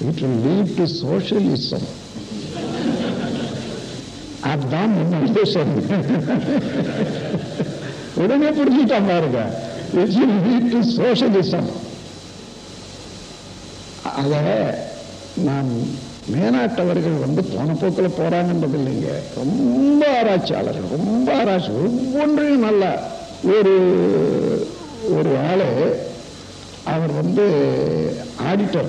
It will lead to socialism. அதுதான் முன்னாடி சொன்ன. உடனே புரிஞ்சுட்டான் பாருங்க. It will lead to socialism. அத நான் மேனாட்டவர்கள் போன போக்கில் போறாங்கன்றது இல்லைங்க. ரொம்ப ஆராய்ச்சியாளர்கள், ரொம்ப ஆராய்ச்சி, ஒவ்வொன்றையும் நல்ல ஒரு ஆளு, அவர் ஆடிட்டர்,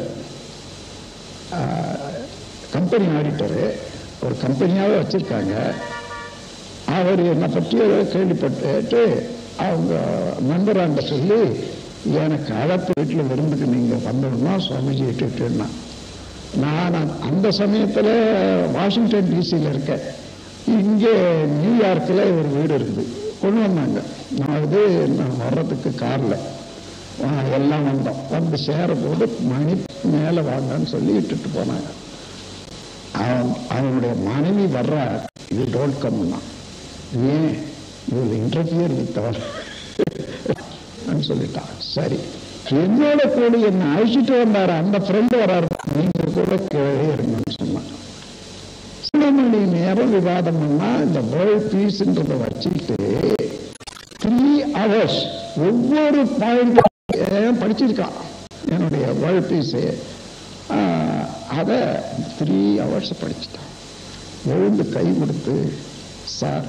கம்பெனி ஆடிட்டரு, ஒரு கம்பெனியாவே வச்சிருக்காங்க. அவர் என்னை பற்றி கேள்விப்பட்டு அவங்க நண்பராண்ட சொல்லி, எனக்கு அழைப்பு வீட்டில் விருந்துக்கு நீங்க வந்துடணும் சுவாமிஜி இட்டுன்னா. நான் அந்த சமயத்தில் வாஷிங்டன் டிசியில் இருக்கேன். இங்கே நியூயார்க்கில் ஒரு வீடு இருக்குது, கொண்டு வந்தாங்க. நான் வர்றதுக்கு காரில் எல்லாம் வந்து சேரும்போது மணி மேலே வாங்கன்னு சொல்லி இட்டுட்டு போனாங்க. அவனுடைய மனைவி வர்ற, இது டோன்ட் கம்னா, ஏன் இவள் இன்டர்ஃபியர் வித்தவர் சொல்லிட்டான். சரி, என்னோட கூட என்ன அழைச்சிட்டு வந்தாரு அந்த ஃப்ரெண்டு வராரு, நீங்க கூட கீழே இருங்கன்னு சொன்னாங்க. சில மணி நேரம் விவாதம் பண்ணா இந்த வேர்ல்ட் பீஸ்ன்றதை வச்சுட்டு 3 hours ஒவ்வொரு பாயிண்ட் படிச்சிருக்கான். என்னுடைய வேர்ல்ட் பீஸ் அதை 3 hours படிச்சுட்டான். எழுந்து கை கொடுத்து, sir,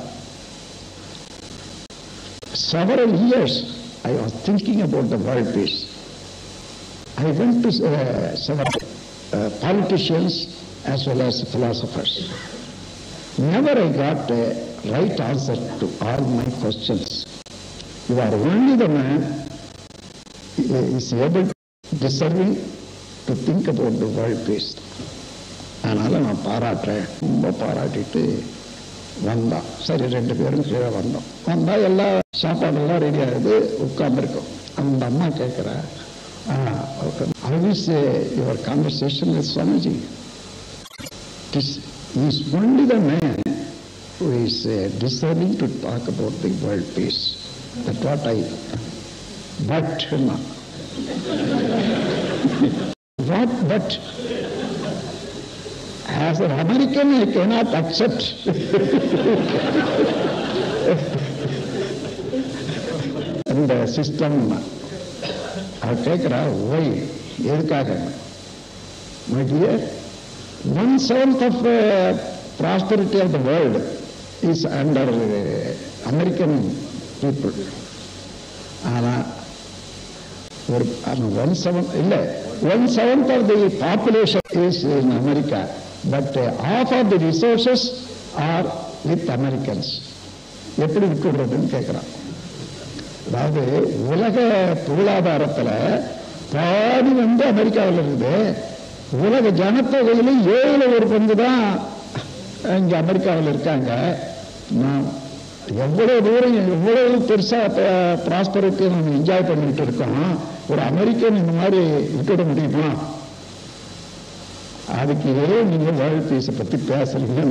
several years I was thinking about the world peace. I went to several politicians as well as philosophers. Never I got a right answer to all my questions. You are only the man who is able, deserving to think about the world peace. அதனால நான் பாராட்டுறேன், ரொம்ப பாராட்டிட்டு வந்தான். சரி, 2 பேரும் கீழே வந்தோம். வந்தா எல்லா சாப்பாடெல்லாம் ரெடி ஆகுது, உட்கார்ந்துருக்கோம். அந்த அம்மா கேட்குறா, how is your conversation with Swamiji? He is only the man who is deserving to talk about the world peace. That's what I. But no. What but? As an American, I cannot accept. இந்த system அவர் கேட்கிறா, why, எதுக்காக? My dear, 1/7 of prosperity of the world is under American people. ஆனா ஒரு 1/7 இல்லை, 1/7 of the population is in America, but half of the resources are with Americans. எப்படி விட்டுடுறதுன்னு கேட்கிறான். அதாவது உலக பொருளாதாரத்தில் பாதி அமெரிக்காவில் இருக்குது. உலக ஜனத்தொகையில 7 பங்கு தான் இங்க அமெரிக்காவில் இருக்காங்க. நான் எவ்வளவு தூரம், எவ்வளவு பெருசா ப்ராஸ்பரிட்டியை நம்ம என்ஜாய் பண்ணிட்டு இருக்கோம். ஒரு அமெரிக்கன் இந்த மாதிரி விட்டுட முடியுமா? அதுக்கு நீங்க வேர்ல்ட் பீஸை பத்தி பேசுறீங்க.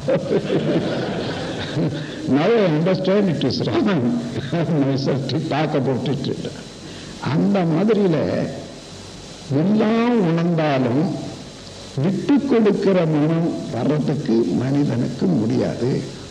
Now I understand it is wrong myself to talk about it. அந்த மாதிரியில எல்லாம் உணர்ந்தாலும் விட்டு கொடுக்கிற மனம் வர்றதுக்கு மனிதனுக்கு முடியாது.